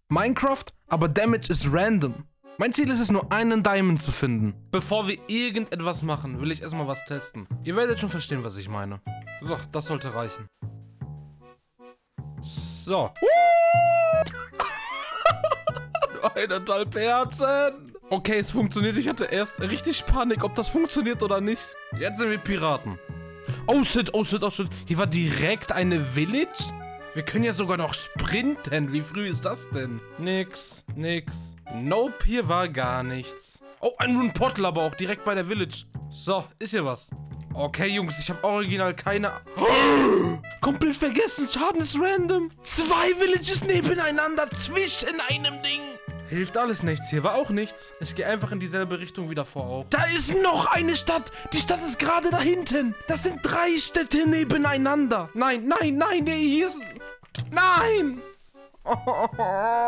Minecraft, aber Damage ist random. Mein Ziel ist es nur, einen Diamond zu finden. Bevor wir irgendetwas machen, will ich erstmal was testen. Ihr werdet schon verstehen, was ich meine. So, das sollte reichen. So. 1,5 Herzen. Okay, es funktioniert. Ich hatte erst richtig Panik, ob das funktioniert oder nicht. Jetzt sind wir Piraten. Oh shit, oh shit, oh shit. Hier war direkt eine Village. Wir können ja sogar noch sprinten. Wie früh ist das denn? Nix, nix. Nope, hier war gar nichts. Oh, ein Portal aber auch direkt bei der Village. So, ist hier was. Okay, Jungs, ich habe original keine... Komplett vergessen, Schaden ist random. 2 Villages nebeneinander zwischen einem Ding. Hilft alles nichts, hier war auch nichts. Ich gehe einfach in dieselbe Richtung wie davor auch. Da ist noch eine Stadt. Die Stadt ist gerade da hinten. Das sind 3 Städte nebeneinander. Nein, nein, nein, nee, hier ist... Nein!